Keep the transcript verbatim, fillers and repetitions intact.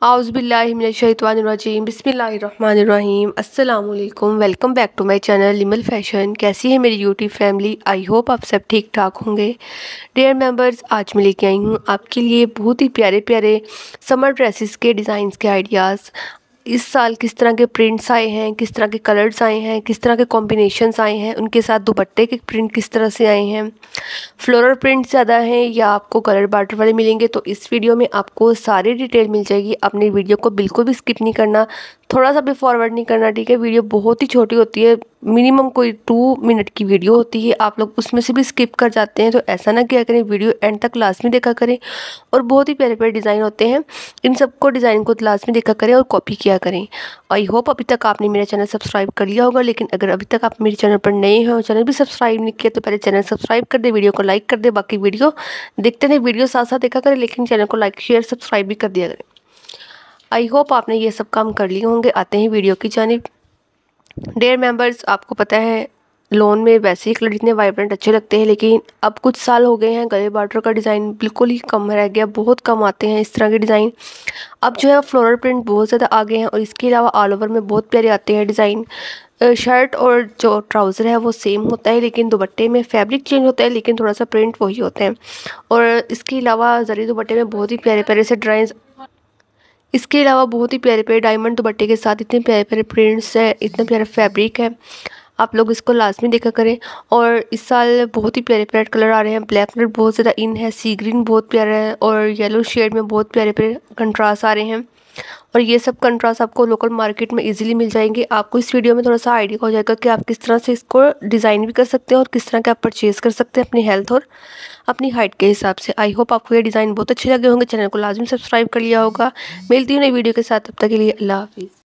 आउज़ुबिल्लाहिमिनश्शैतानिर्रजीम बिस्मिल्लाहिर्रहमानिर्रहीम अस्सलाम वालेकुम। Welcome back to my channel Limal fashion. कैसी है मेरी यूट्यूब फैमिली? आई होप आप सब ठीक ठाक होंगे। डियर मेंबर्स, आज मैं लेके आई हूँ आपके लिए बहुत ही प्यारे प्यारे समर ड्रेसेस के डिज़ाइंस के आइडियाज़। इस साल किस तरह के प्रिंट्स आए हैं, किस तरह के कलर्स आए हैं, किस तरह के कॉम्बिनेशंस आए हैं, उनके साथ दुपट्टे के प्रिंट किस तरह से आए हैं, फ्लोरल प्रिंट ज़्यादा हैं या आपको कलर बॉर्डर वाले मिलेंगे, तो इस वीडियो में आपको सारी डिटेल मिल जाएगी। अपनी वीडियो को बिल्कुल भी स्किप नहीं करना, थोड़ा सा भी फॉरवर्ड नहीं करना, ठीक है। वीडियो बहुत ही छोटी होती है, मिनिमम कोई टू मिनट की वीडियो होती है, आप लोग उसमें से भी स्किप कर जाते हैं, तो ऐसा ना किया करें, वीडियो एंड तक लास्ट में देखा करें। और बहुत ही प्यारे प्यारे डिज़ाइन होते हैं, इन सबको डिज़ाइन को लास्ट में देखा करें और कॉपी किया करें। आई होप अभी तक आपने मेरा चैनल सब्सक्राइब कर लिया होगा, लेकिन अगर अभी तक आप मेरे चैनल पर नए हैं और चैनल भी सब्सक्राइब नहीं किया तो पहले चैनल सब्सक्राइब कर दे, वीडियो को लाइक कर दे। बाकी वीडियो देखते हैं, वीडियो साथ साथ देखा करें, लेकिन चैनल को लाइक शेयर सब्सक्राइब भी कर दिया करें। आई होप आपने ये सब काम कर लिए होंगे। आते हैं वीडियो की जानिब। डियर मेंबर्स, आपको पता है लोन में वैसे ही कलर इतने वाइब्रेंट अच्छे लगते हैं, लेकिन अब कुछ साल हो गए हैं गले बॉर्डर का डिज़ाइन बिल्कुल ही कम रह गया, बहुत कम आते हैं इस तरह के डिज़ाइन। अब जो है फ्लोरल प्रिंट बहुत ज़्यादा आ गए हैं, और इसके अलावा ऑल ओवर में बहुत प्यारे आते हैं डिज़ाइन। शर्ट और जो ट्राउज़र है वो सेम होता है, लेकिन दुपट्टे में फैब्रिक चेंज होता है, लेकिन थोड़ा सा प्रिंट वही होते हैं। और इसके अलावा जरी दुपट्टे में बहुत ही प्यारे प्यारे से ड्राइंस इसके अलावा बहुत ही प्यारे प्यारे डायमंड दुपट्टे के साथ इतने प्यारे प्यारे प्रिंट्स हैं, इतना प्यारा फैब्रिक है। आप लोग इसको लाजमी देखा करें। और इस साल बहुत ही प्यारे प्यारे कलर आ रहे हैं। ब्लैक कलर बहुत ज़्यादा इन है, सी ग्रीन बहुत प्यारा है, और येलो शेड में बहुत प्यारे प्यारे कंट्रास्ट आ रहे हैं। और ये सब कंट्रास्ट आपको लोकल मार्केट में इजीली मिल जाएंगे। आपको इस वीडियो में थोड़ा सा आइडिया हो जाएगा कि आप किस तरह से इसको डिज़ाइन भी कर सकते हैं और किस तरह के आप परचेज़ कर सकते हैं अपनी हेल्थ और अपनी हाइट के हिसाब से। आई होप आपको ये डिज़ाइन बहुत अच्छे लगे होंगे। चैनल को लाजमी सब्सक्राइब कर लिया होगा। मिलती हूँ नई वीडियो के साथ, तब तक के लिए अल्लाह हाफिज़।